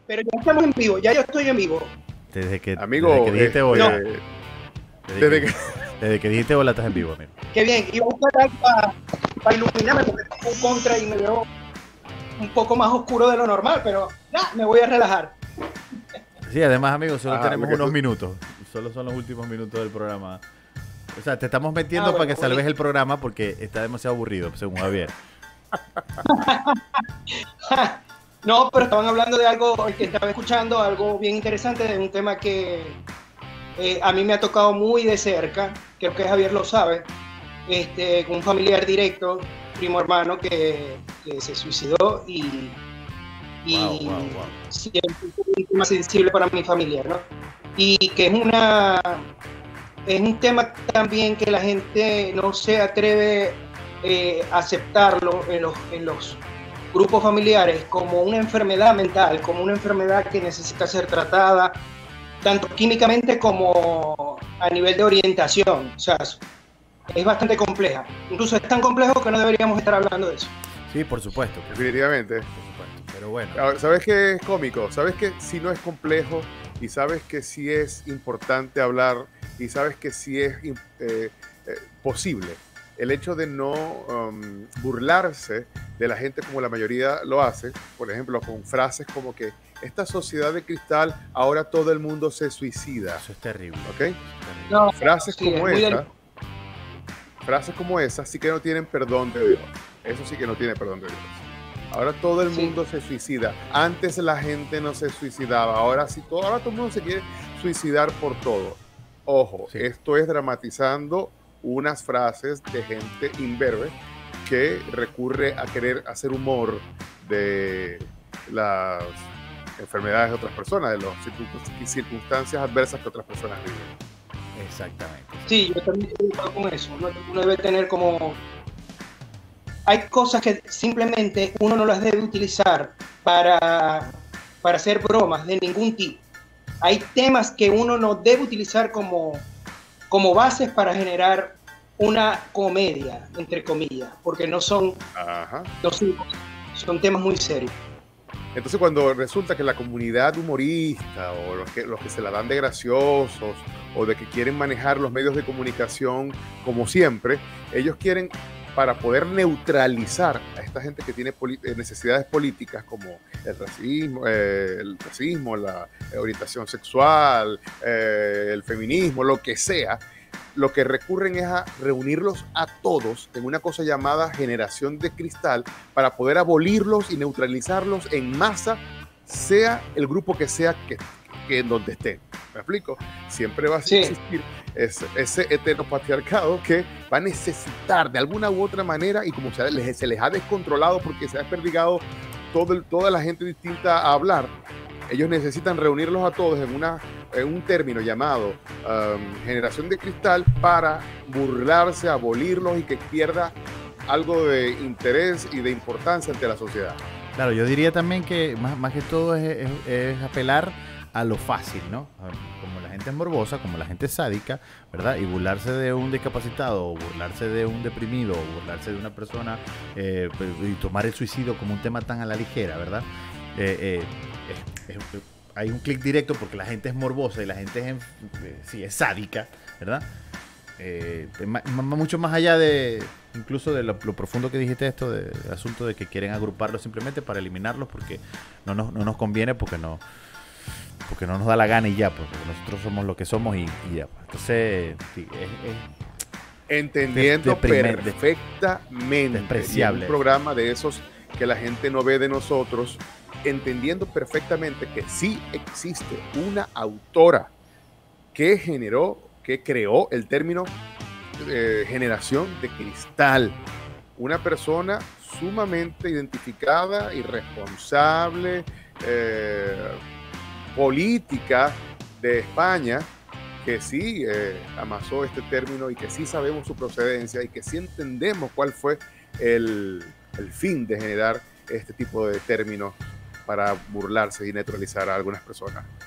Pero ya estamos en vivo, ya yo estoy en vivo. Amigo, desde que dijiste hola. No. Desde que dijiste hola estás en vivo, amigo. Qué bien, iba a buscar algo para iluminarme porque tengo un contra y me veo un poco más oscuro de lo normal, pero nada, me voy a relajar. Sí, además, amigos, solo tenemos unos minutos. Solo son los últimos minutos del programa. O sea, te estamos metiendo para que salves el programa porque está demasiado aburrido, según Javier. No, pero estaban hablando de algo que estaba escuchando, algo bien interesante, de un tema que a mí me ha tocado muy de cerca, creo que Javier lo sabe, con un familiar directo, primo hermano que se suicidó y Wow. siempre es un tema sensible para mi familia, ¿no? Y que es un tema también que la gente no se atreve a aceptarlo en los grupos familiares como una enfermedad mental, como una enfermedad que necesita ser tratada tanto químicamente como a nivel de orientación. O sea, es bastante compleja. Incluso es tan complejo que no deberíamos estar hablando de eso. Sí, por supuesto. Definitivamente. Por supuesto, pero bueno. ¿Sabes qué es cómico? ¿Sabes que si no es complejo y sabes que sí es importante hablar y sabes que sí es posible? El hecho de no burlarse de la gente como la mayoría lo hace, por ejemplo, con frases como que esta sociedad de cristal, ahora todo el mundo se suicida. Eso es terrible. ¿Ok? No, frases sí, como esa, frases como esas sí que no tienen perdón de Dios. Eso sí que no tiene perdón de Dios. Ahora todo el mundo se suicida. Antes la gente no se suicidaba. Ahora todo el mundo se quiere suicidar por todo. Ojo, esto es dramatizando unas frases de gente imberbe que recurre a querer hacer humor de las enfermedades de otras personas, de las circunstancias adversas que otras personas viven. Exactamente. Sí, yo también estoy de acuerdo con eso. Uno debe tener como... Hay cosas que simplemente uno no las debe utilizar para hacer bromas de ningún tipo. Hay temas que uno no debe utilizar como bases para generar una comedia, entre comillas, porque no son temas muy serios. Entonces cuando resulta que la comunidad humorista o los que se la dan de graciosos o de que quieren manejar los medios de comunicación como siempre, ellos quieren, para poder neutralizar a esta gente que tiene necesidades políticas como el racismo, la orientación sexual, el feminismo, lo que sea, lo que recurren es a reunirlos a todos en una cosa llamada generación de cristal para poder abolirlos y neutralizarlos en masa, sea el grupo que sea que en donde estén. ¿Me explico? Siempre va a existir ese heteropatriarcado que va a necesitar de alguna u otra manera, y como se les ha descontrolado porque se ha desperdigado toda la gente distinta a hablar, ellos necesitan reunirlos a todos en un término llamado generación de cristal para burlarse, abolirlos y que pierda algo de interés y de importancia ante la sociedad. Claro, yo diría también que más que todo es apelar a lo fácil, ¿no? Como la gente es morbosa, como la gente es sádica, ¿verdad? Y burlarse de un discapacitado, o burlarse de un deprimido, o burlarse de una persona y tomar el suicidio como un tema tan a la ligera, ¿verdad? Hay un clic directo porque la gente es morbosa y la gente es sádica, ¿verdad? Mucho más allá de incluso de lo profundo que dijiste esto del asunto de que quieren agruparlos simplemente para eliminarlos porque no nos conviene, porque no nos da la gana y ya, porque nosotros somos lo que somos y ya. Entonces, sí, entendiendo perfectamente, despreciable. Un programa de esos que la gente no ve de nosotros, entendiendo perfectamente que sí existe una autora que creó el término generación de cristal, una persona sumamente identificada y responsable, política de España, que sí amasó este término y que sí sabemos su procedencia y que sí entendemos cuál fue el fin de generar este tipo de términos para burlarse y neutralizar a algunas personas.